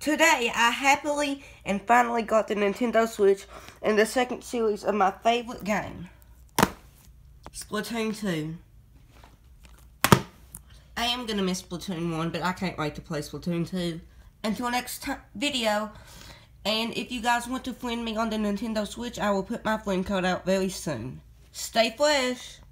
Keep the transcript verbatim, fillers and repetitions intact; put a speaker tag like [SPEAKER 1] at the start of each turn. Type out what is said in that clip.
[SPEAKER 1] Today, I happily and finally got the Nintendo Switch and the second series of my favorite game, Splatoon two. I am going to miss Splatoon one, but I can't wait to play Splatoon two. Until next video, and if you guys want to friend me on the Nintendo Switch, I will put my friend code out very soon. Stay fresh!